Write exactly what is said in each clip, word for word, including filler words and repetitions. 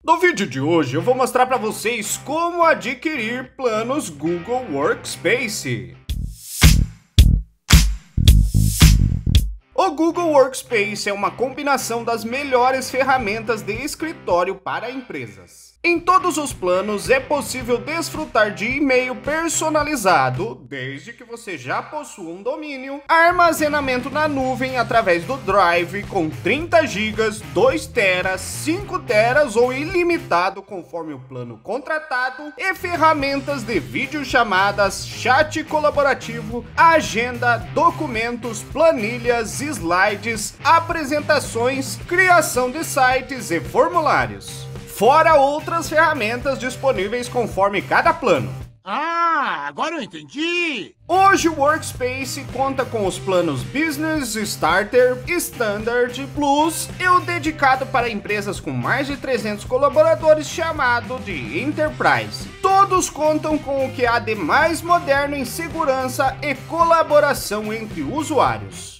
No vídeo de hoje eu vou mostrar para vocês como adquirir planos Google Workspace. O Google Workspace é uma combinação das melhores ferramentas de escritório para empresas. Em todos os planos é possível desfrutar de e-mail personalizado, desde que você já possua um domínio, armazenamento na nuvem através do Drive com trinta gigas, dois teras, cinco teras ou ilimitado conforme o plano contratado, e ferramentas de videochamadas, chat colaborativo, agenda, documentos, planilhas, slides, apresentações, criação de sites e formulários. Fora outras ferramentas disponíveis conforme cada plano. Ah, agora eu entendi! Hoje o Workspace conta com os planos Business, Starter, Standard, Plus e o dedicado para empresas com mais de trezentos colaboradores chamado de Enterprise. Todos contam com o que há de mais moderno em segurança e colaboração entre usuários.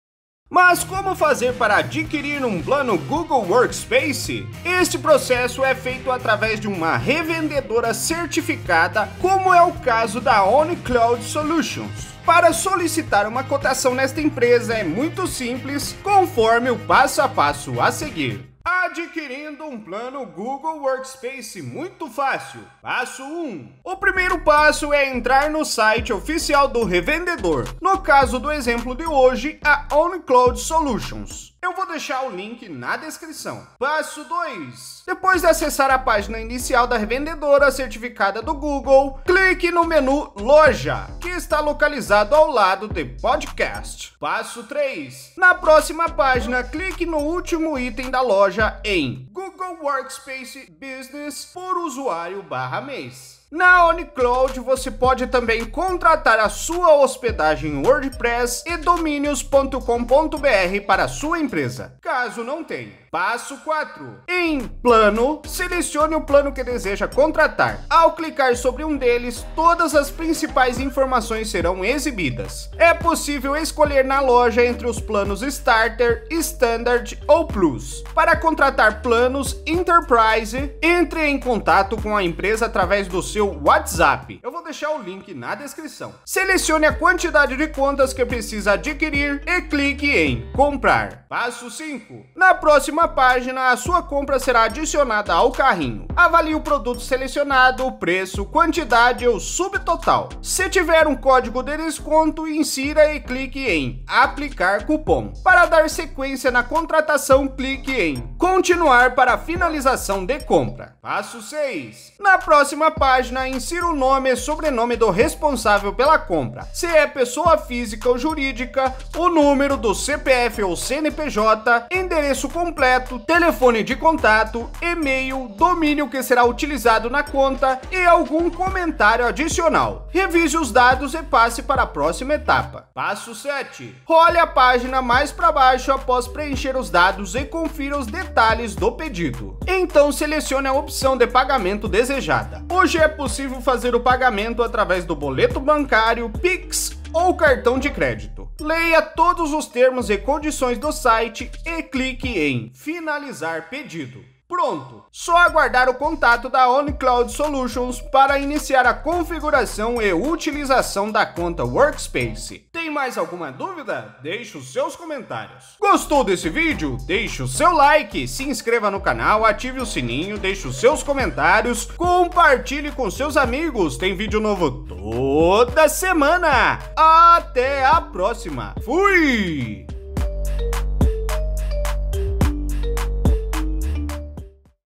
Mas como fazer para adquirir um plano Google Workspace? Este processo é feito através de uma revendedora certificada, como é o caso da OnCloud Solutions. Para solicitar uma cotação nesta empresa é muito simples, conforme o passo a passo a seguir. Adquirindo um plano Google Workspace muito fácil. Passo um. O primeiro passo é entrar no site oficial do revendedor. No caso do exemplo de hoje, a OnCloud Solutions. Eu vou deixar o link na descrição. Passo dois. Depois de acessar a página inicial da revendedora certificada do Google, clique no menu Loja, que está localizado ao lado de Podcast. Passo três. Na próxima página, clique no último item da loja em Google Workspace Business por usuário barra mês. Na OnCloud você pode também contratar a sua hospedagem WordPress e domínios ponto com ponto br para a sua empresa, caso não tenha. Passo quatro. Em Plano, selecione o plano que deseja contratar. Ao clicar sobre um deles, todas as principais informações serão exibidas. É possível escolher na loja entre os planos Starter, Standard ou Plus. Para contratar planos Enterprise, entre em contato com a empresa através do seu WhatsApp. Eu vou deixar o link na descrição. Selecione a quantidade de contas que precisa adquirir e clique em Comprar. Passo cinco. Na próxima página, a sua compra será adicionada ao carrinho. Avalie o produto selecionado, o preço, quantidade e o subtotal. Se tiver um código de desconto, insira e clique em Aplicar cupom. Para dar sequência na contratação, clique em Continuar para a finalização de compra. Passo seis. Na próxima página, insira o nome e sobrenome do responsável pela compra. Se é pessoa física ou jurídica, o número do C P F ou C N P J, endereço completo, telefone de contato, e-mail, domínio que será utilizado na conta e algum comentário adicional. Revise os dados e passe para a próxima etapa. Passo sete. Role a página mais para baixo após preencher os dados e confira os detalhes do pedido. Então selecione a opção de pagamento desejada. Hoje é possível fazer o pagamento através do boleto bancário, Pix ou cartão de crédito. Leia todos os termos e condições do site e clique em Finalizar pedido. Pronto! Só aguardar o contato da OnCloud Solutions para iniciar a configuração e utilização da conta Workspace. Tem mais alguma dúvida? Deixe os seus comentários. Gostou desse vídeo? Deixe o seu like, se inscreva no canal, ative o sininho, deixe os seus comentários, compartilhe com seus amigos. Tem vídeo novo toda semana. Até a próxima. Fui!